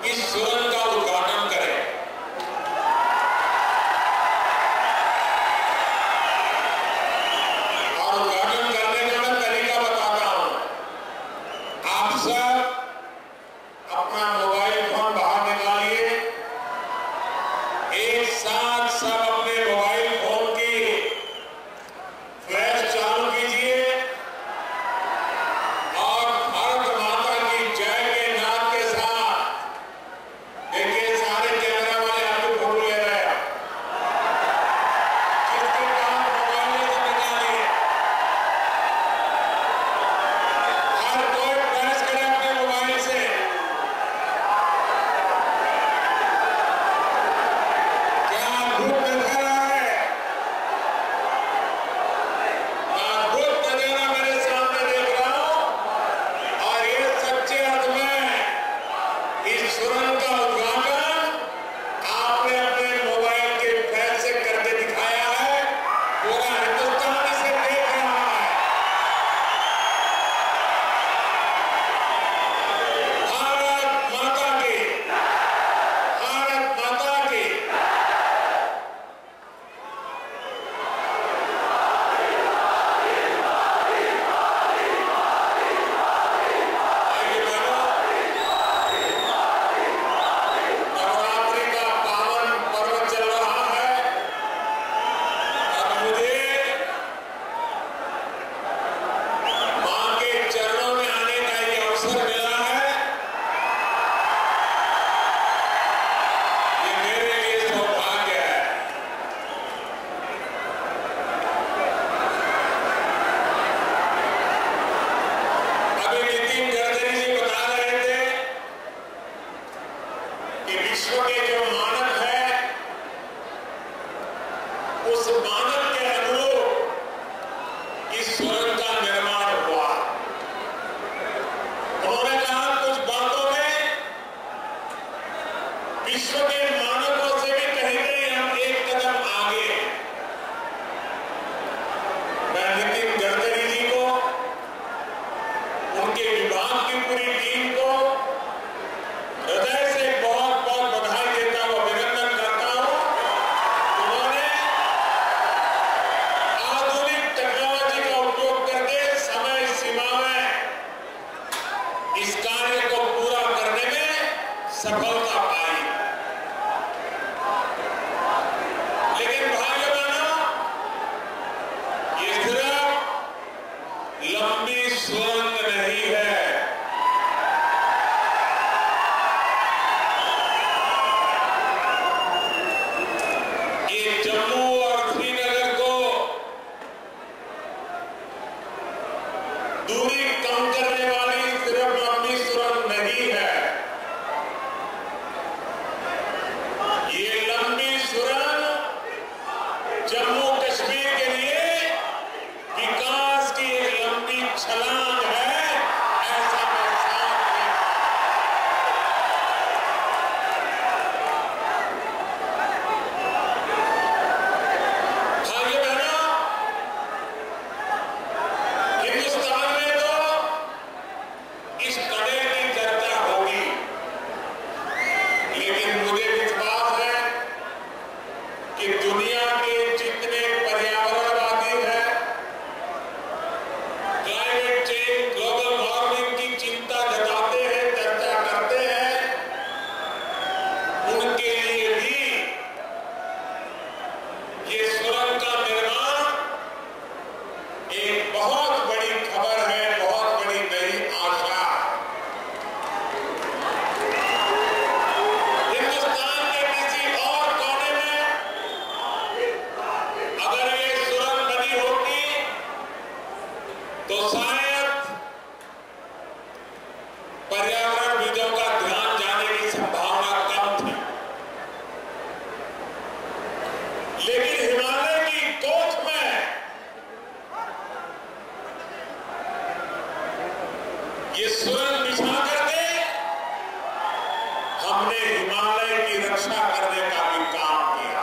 इस सुरंग का उद्घाटन करें। और उद्घाटन करने का मैं तरीका बताता हूं। आप सब अपना मोबाइल फोन बाहर निकालिए, एक साथ सब अपने मोबाइल फोन की फ्लैश चालू कीजिए और भारत माता की जय के नाद के साथ देखिए सारे कैमरा वाले आपकी फोटो ले रहे हैं। जिसके पास मोबाइल है सब निकालिए, हर कोई फ्लैश करे अपने मोबाइल से। क्या अद्भुत नजारा है, अद्भुत नजारा मेरे सामने देख रहा हूं। और ये सच्चे अर्थ में इस सुरंग का उद्घाटन आपने अपने मोबाइल के फ्लैश से करके दिखाया है। पूरा हिंदुस्तान इसे देख रहा है। भारत माता की, भारत माता की। आइए बहनों, नवरात्रि का पावन पर्व चल रहा है और मुझे मां के चरणों में आने का ये अवसर मिला है। ये मेरे लिए सौभाग्य है। अभी नितिन गडकरी जी बता रहे थे कि विश्व के जो मानक है उस मानक के अनुरूप इस सुरंग का निर्माण हुआ। उन्होंने कहा कुछ बातों में विश्व के मानकों से भी कहीं कहीं हम एक कदम आगे हैं। मैं नितिन गडकरी जी को, उनके विभाग की पूरी टीम को हृदय से बहुत बहुत बधाई देता हूं, अभिनंदन करता हूं। उन्होंने आधुनिक टेक्नोलॉजी का उपयोग करके समय सीमा में इस कार्य को पूरा करने में सफलता पाई। लेकिन भाइयों बहनों, ये सिर्फ लंबी सुरंग नहीं है। ये जम्मू और श्रीनगर को दूरी कम करने वाली सिर्फ लंबी सुरंग नहीं है। ये लंबी सुरंग जम्मू कश्मीर के लिए विकास की एक लंबी छलांग है। ऐसा मैं साफ कहता हूं। भाइयों बहनों, हिंदुस्तान में तो इस कड़े की चर्चा होगी, लेकिन मुझे विश्वास है कि दुनिया के जितने पर्यावरणवादी हैं, क्लाइमेट चेंज, ग्लोबल वार्मिंग की चिंता जताते हैं, चर्चा करते हैं, उनके लिए भी ये सुरंग का निर्माण एक बहुत बड़ी खबर है, बहुत बड़ी नई आशा। हिंदुस्तान के किसी और कोने में अगर ये सुरंग बनी होती तो शायद पर्यावरणविदों का ध्यान जाने की संभावना कम थी। लेकिन हिमालय की कोख में ये सुरंग बिछा करके हमने हिमालय की रक्षा करने का भी काम किया।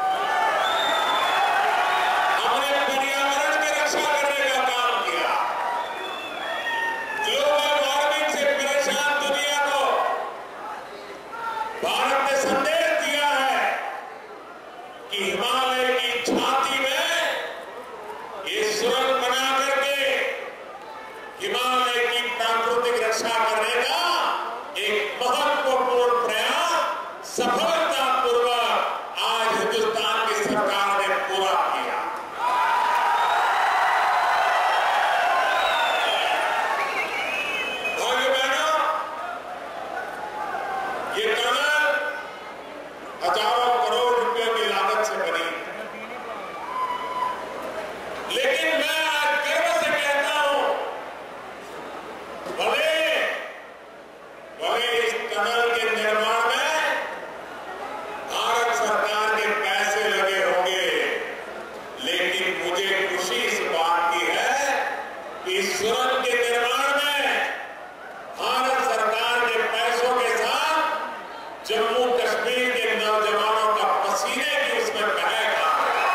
हमने पर्यावरण की रक्षा करने का काम किया। ग्लोबल वार्मिंग से परेशान दुनिया को भारत ने संदेश दिया है कि हिमालय की छाती में ये सुरंग बना करके हिमालय की प्राकृतिक रक्षा करने का एक महत्वपूर्ण प्रयास सफलतापूर्वक आज हिंदुस्तान की सरकार ने पूरा किया। भाइयों बहनों, ये टनल हजारों करोड़ रुपयों की लागत से बनी, लेकिन मैं आज गर्व से कहता हूं, भले इस टनल के निर्माण में भारत सरकार के पैसे लगे होंगे, लेकिन मुझे खुशी इस बात की है कि इस सुरंग के निर्माण में भारत सरकार के पैसों के साथ जम्मू कश्मीर के नौजवानों का पसीने भी उसमें बहेगा।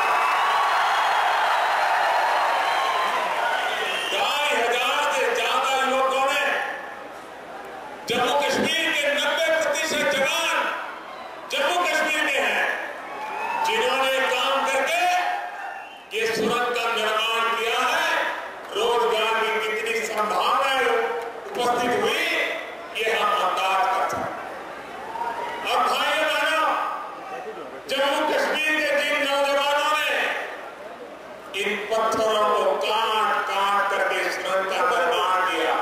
2,500 से ज्यादा लोगों ने, जम्मू कश्मीर के 90% जवान जम्मू कश्मीर के हैं, जिन्होंने काम करके ये सुरंग का निर्माण किया है। रोजगार की कितनी संभावनाएं उपस्थित हुई, ये हम अंदाज कर सकते। और भाइयों बहनों, जम्मू कश्मीर के जिन नौजवानों ने इन पत्थरों को काट काट करके सुरंग का निर्माण किया,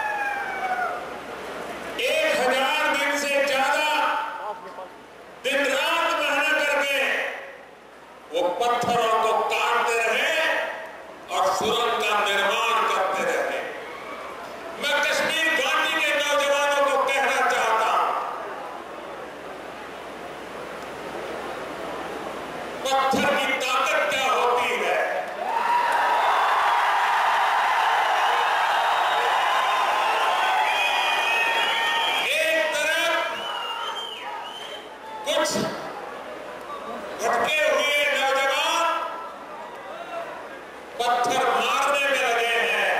1000 दिन से ज्यादा दिन रात मेहनत करके वो पत्थरों को काटते रहे और सुरंग का निर्माण करते रहे। मैं कश्मीर घाटी के नौजवानों को कहना चाहता हूं, पत्थर की ताकत क्या होती है। एक तरफ कुछ भटके हुए नौजवान पत्थर मारने में लगे हैं,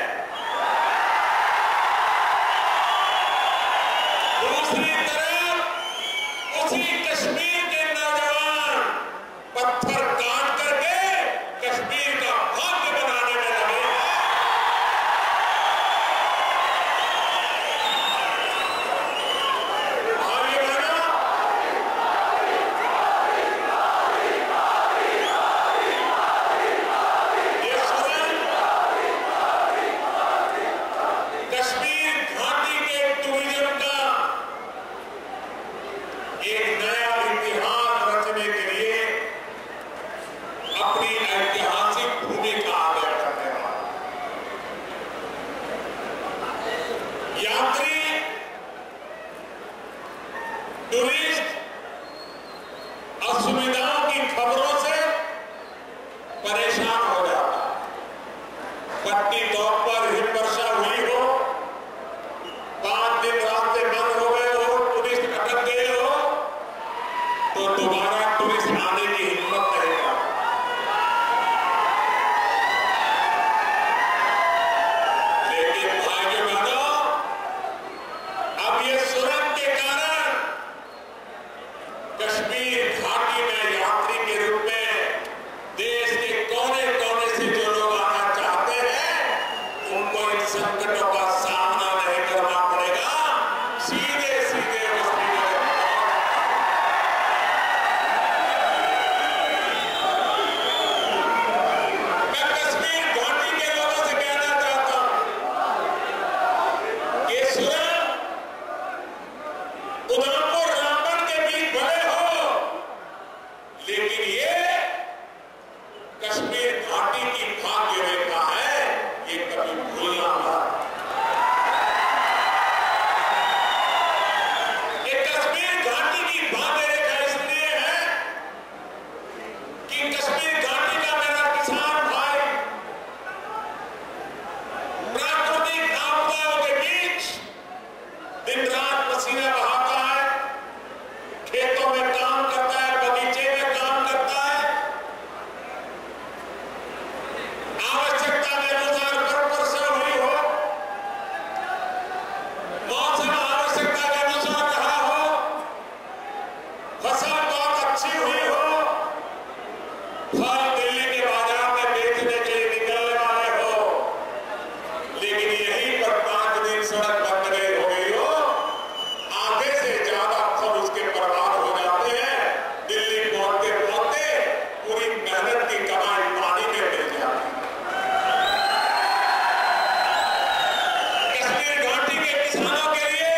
दूसरी तरफ उसी कश्मीर के नौजवान पत्थर काट करके कश्मीर का भाग्य बनाने में लगे हैं। भाइयों बहनों, ये सुरंग कश्मीर घाटी के टूरिज्म का एक नया इतिहास रचने के लिए अपनी ऐतिहासिक भूमिका अदा करने वाला। यात्री, टूरिस्ट असुविधाओं की खबरों से परेशान हो जाता। पट्टी तौर पर हिमवर्षा हुई हो, 5 दिन रास्ते बंद हो गए हो, टूरिस्ट अटक गए हो, तो दोबारा टूरिस्ट आने की हिम्मत नहीं करता। लेकिन भाइयों बहनों, अब ये सुरंग के कारण कश्मीर घाटी में यात्री के रूप में देश के कोने कोने से जो लोग आना चाहते हैं, उनको इन संकटों का सामना नहीं करना पड़ेगा, सीधे सीधे मैं कश्मीर घाटी के लोगों से कहना चाहता हूं, ये सुरंग उधमपुर रामबन के बीच भले हो, फसल बहुत अच्छी हुई हो, फल दिल्ली के बाजार में बेचने के लिए निकलने वाले हो, लेकिन यहीं पर 5 दिन सड़क बंद नहीं हो गई हो, आधे से ज्यादा फल उसके बर्बाद हो जाते हैं। दिल्ली पहुंचते पहुंचते पूरी मेहनत की कमाई पानी में मिल जाती है। कश्मीर घाटी के किसानों के लिए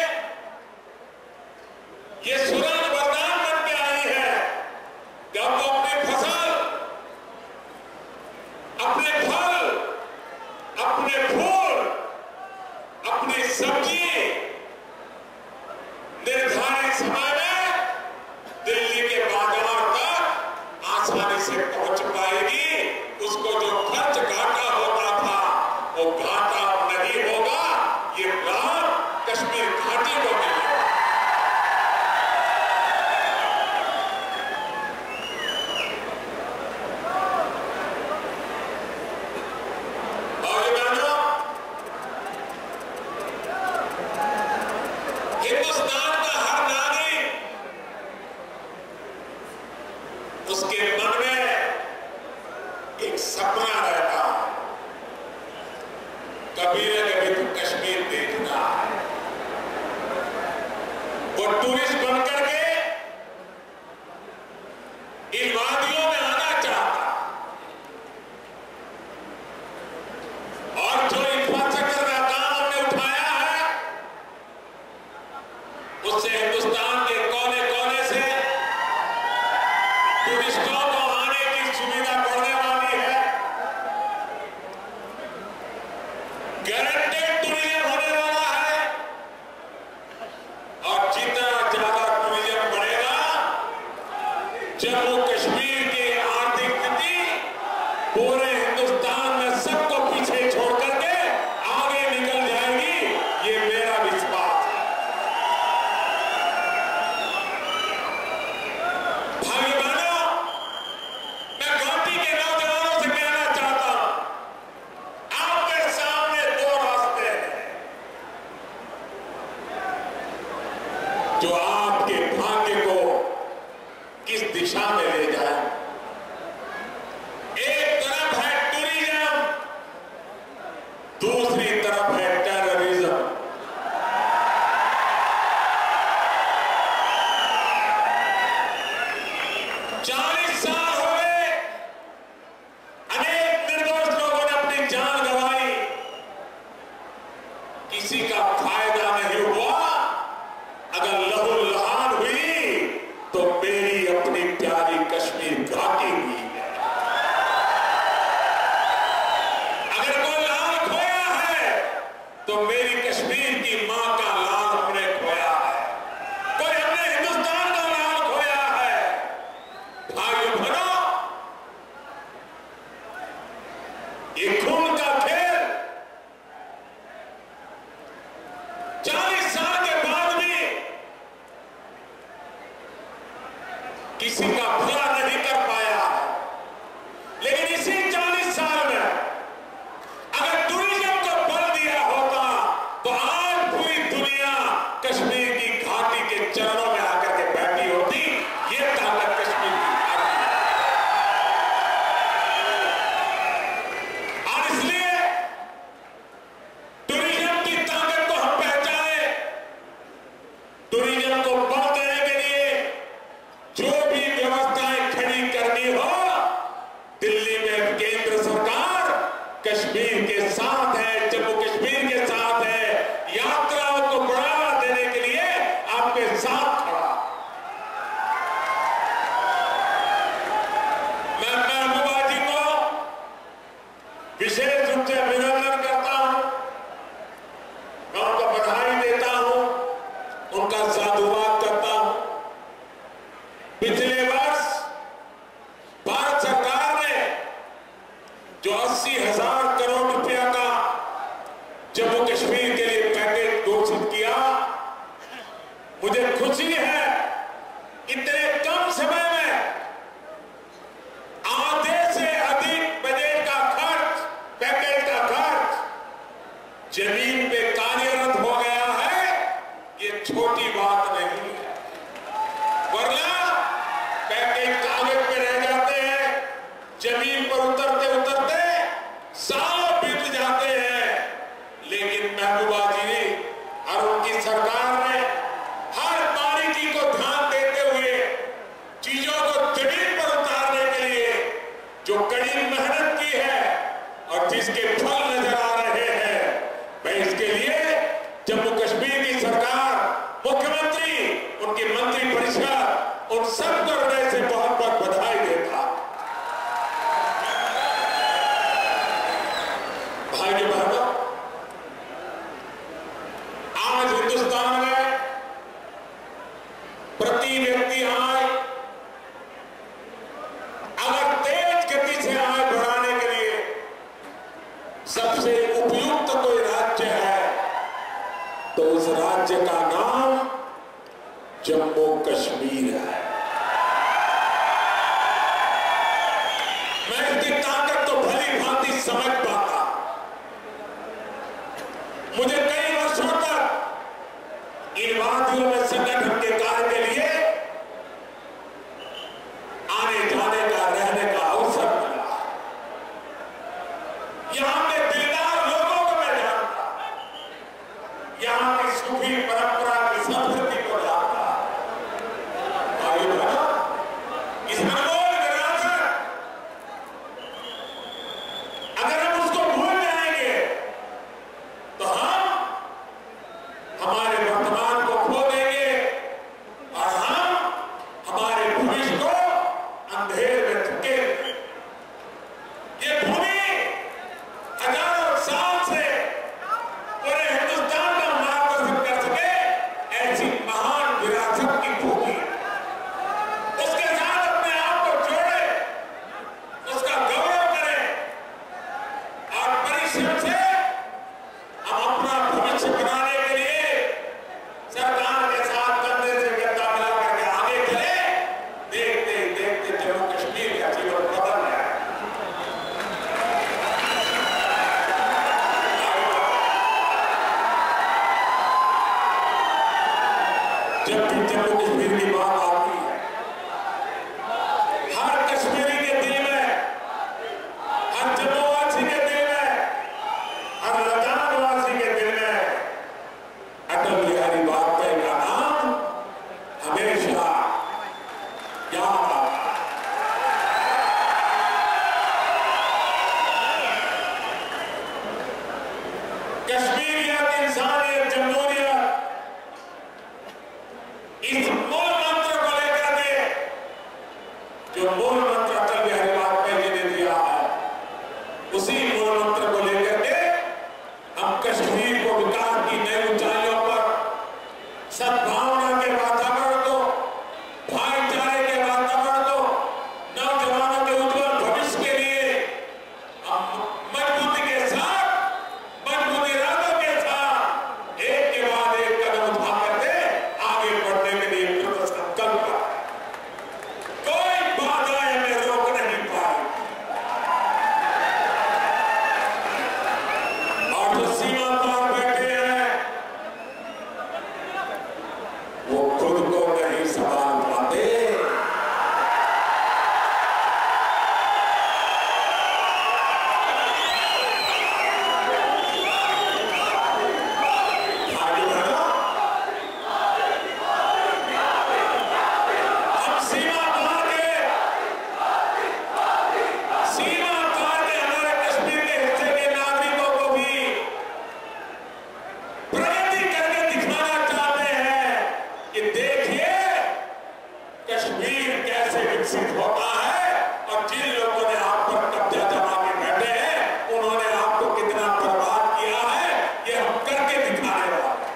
ये सुरंग वरदान बन के आई है कि अब वो अपनी फसल, अपने फल, अपने फूल, अपनी सब्जी निर्धारित समय में दिल्ली के बाजार तक आसानी से पहुंच पाएगी। उसको जो खर्च घाटा होता था वो घाटा नहीं होगा। ये लाभ कश्मीर घाटी को मिलेगा। हिंदुस्तान का हर नागरिक, उसके मन में एक सपना रहता है, कभी न कभी तो कश्मीर देखना है। वो टूरिस्ट बनकर के इन वादियों में आना चाहता, और जो इंफ्रास्ट्रक्चर का काम हमने उठाया है उससे हिंदुस्तान के कोने कोने से टूरिस्टों को आने की सुविधा बढ़ने वाली है। गारंटेड टूरिज्म होने वाला है, और जितना ज्यादा टूरिज्म बढ़ेगा, जम्मू कश्मीर की आर्थिक स्थिति पूरे हिंदुस्तान में सबको पीछे छोड़ करके आगे निकल जाएगी। ये मेरा विश्वास है। भाई बहनों, मैं घाटी के नौजवानों से कहना चाहता हूं, आपके सामने 2 रास्ते हैं जो आपके भाग्य को किस दिशा में ले जाए। एक तरफ है टूरिज्म, दूसरी तरफ है टेररिज्म। चालीस साल हो गए, अनेक निर्दोष लोगों ने अपनी जान गंवाई, किसी का फायदा नहीं हुआ। अगर लहूलुहान हुई तो मेरी अपनी प्यारी कश्मीर घाटी हुई है। अगर कोई लाल खोया है तो मेरी कश्मीर की मां का लाल हमने खोया है। कोई हमने हिंदुस्तान का लाल खोया है। भाइयों बहनों, ये खून का खेल 40 साल के बाद भी किसी का भला नहीं कर पाया, लेकिन इसी 40 साल में अगर टूरिज्म को बल दिया होता तो आज पूरी दुनिया कश्मीर की घाटी के चरणों में आकर के बैठी होती। ये ताकत कश्मीर की घाटी है। और इसलिए टूरिज्म की ताकत को हम पहचाने, टूरिज्म को बल देने के लिए जो भी व्यवस्थाएं खड़ी करनी जमीन पर उतरते उतरते सालों बीत जाते हैं, लेकिन महबूबा जी और उनकी सरकार ने हर बारीकी को ध्यान देते हुए चीजों को जमीन पर उतारने के लिए जो कड़ी मेहनत की है और जिसके फल नजर आ रहे हैं, मैं इसके लिए जम्मू कश्मीर की सरकार, मुख्यमंत्री, उनकी मंत्री परिषद, उन सबको हृदय से बहुत बहुत बधाई देता। भाइयों बहनों, आज हिंदुस्तान में प्रति व्यक्ति आय अगर तेज गति से आय बढ़ाने के लिए सबसे उपयुक्त कोई राज्य है तो उस राज्य का नाम जम्मू कश्मीर है। मैं इसकी ताकत तो भली भांति समझ पाता। मुझे कई वर्षों तक इन वादियों में संगठन के कार्य के लिए आने जाने का, रहने का अवसर मिला। यहां के दिलदार लोगों को मैं जानता, यहां की सूफी परंपरा की संस्कृति को जानता। भाई बहनों, इस अनमोल विरासत अगर हम उसको भूल जाएंगे तो हम हमारे वर्तमान को खो देंगे और हम हमारे भविष्य को अंधेरे में धकेलेंगे। ये भूमि हजारों साल से पूरे हिंदुस्तान का मार्गदर्शन कर सके ऐसी महान विरासत की भूमि है। उसके साथ अपने आप को जोड़े, उसका गौरव करें और परिश्रम से हम अपना भविष्य बनाने के लिए सरकार के साथ कंधे से कंधा मिला करके आगे चले। देखते देखते जम्मू कश्मीर का जीवन बदल रहा है। जब भी जम्मू कश्मीर की बात आती है, हर कश्मीरी के दिल में, हर जम्मूवासी के दिल में, हर लद्दाखवासी के दिल में अटल बिहारी वाजपेयी का नाम हमेशा याद आता है। कश्मीरियत, इंसानियत, जमहूरियत, इस मूल मंत्र को लेकर के जो मूल मंत्र अटल बिहारी वाजपेयी जी ने दिया है, उसी मूल मंत्र को लेकर के हम कश्मीर को विकास की नई ऊंचाइयों पर, सद्भावना के वातावरण को, भाईचारे के वातावरण को, नौजवानों के उज्जवल भविष्य के लिए हम मजबूती के साथ, मजबूती इरादों के साथ एक के बाद एक कदम उठा करके आगे बढ़ने के लिए कृत संकल्प है। कोई बाधा हमें रोक नहीं पाई। और जो सीमा पार बैठे हैं वो खुद को नहीं संभाल पाते। भाई बहनों, हम सीमा पार के हमारे कश्मीर के हिस्से के नागरिकों को भी प्रगति करके दिखाना चाहते हैं कि देखिए कश्मीर कैसे विकसित होता है और जिन लोगों ने आप पर कब्जा जमा के बैठे हैं उन्होंने आपको कितना बर्बाद किया है, ये हम करके दिखाने वाले हैं।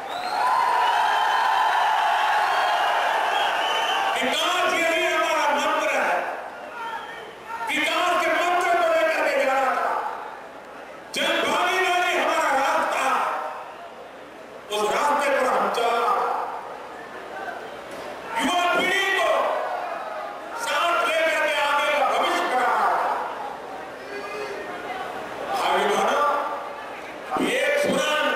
विकास यही हमारा मंत्र है। विकास के मंत्र को लेकर के जाना था। जन भागीदारी हमारा रास्ता है, उस रास्ते पर हम चलना था। युवा पीढ़ी को साथ लेकर के आगे का भविष्य बनाना था। भाई बहनों, अब एक सुरंग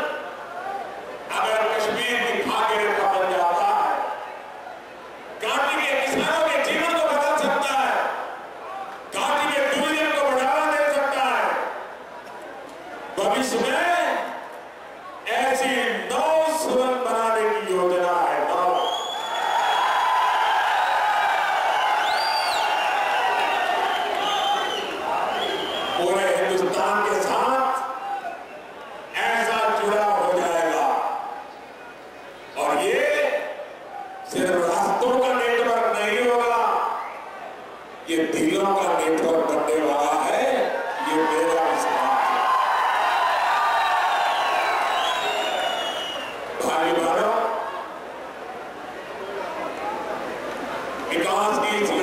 अगर कश्मीर की भागीदारी का बन जाता है, घाटी के किसानों के ये दिलों का नेटवर्क बनने वाला है, ये मेरा विश्वास है। भाई बहनों, विकास की